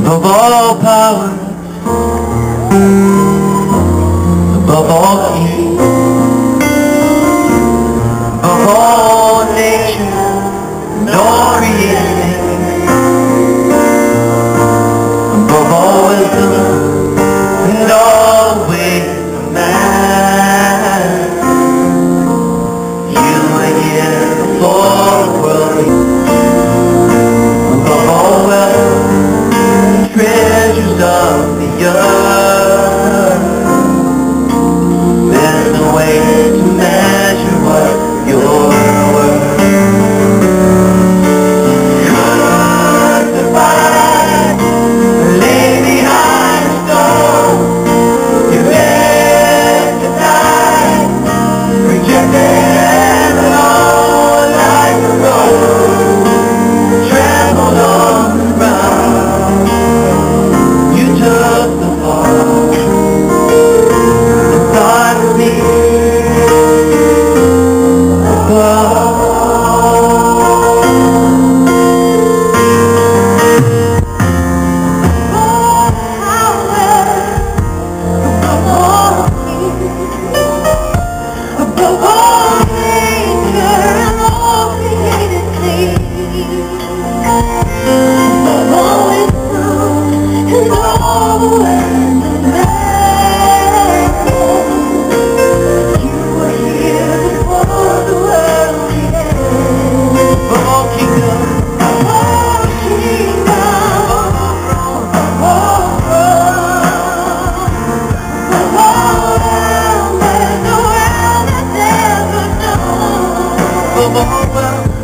above all power, above all kings, above all nature and all created, above all wisdom and all ways of man. You are here before the world, above all wealth, treasures of the earth. There's no way to measure what you're worth. Crucified, lay behind the stone, you begged to die, rejected and alone like a rose, trampled on the ground. You took the fall and thought me above. Above all nature and all created things, above all wisdom and all the words of man. You were here before the world began. Above all kingdoms, Above all kingdoms, above all thrones, above all realms, there's no realm that's ever known. above all wealth,